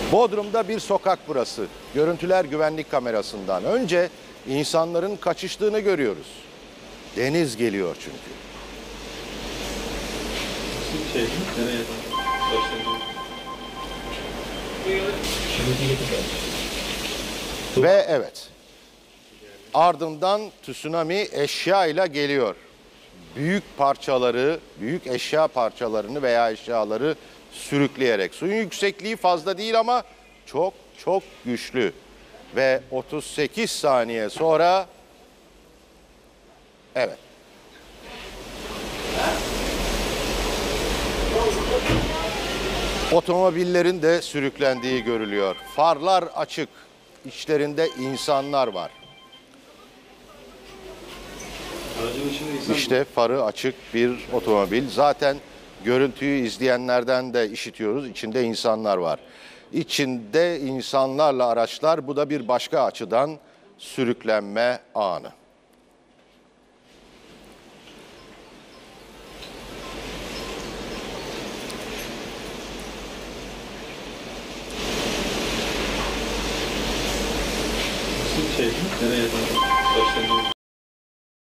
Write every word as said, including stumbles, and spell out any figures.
Bodrum'da bir sokak burası. Görüntüler güvenlik kamerasından. Önce insanların kaçıştığını görüyoruz. Deniz geliyor çünkü. Şey, nereye? Ve evet, ardından tsunami eşya ile geliyor. Büyük parçaları, büyük eşya parçalarını veya eşyaları sürükleyerek. Suyun yüksekliği fazla değil ama çok çok güçlü. Ve otuz sekiz saniye sonra, evet. Otomobillerin de sürüklendiği görülüyor. Farlar açık. İçlerinde insanlar var. İşte farı açık bir otomobil. Zaten görüntüyü izleyenlerden de işitiyoruz. İçinde insanlar var. İçinde insanlarla araçlar. Bu da bir başka açıdan sürüklenme anı. Şey, nereye?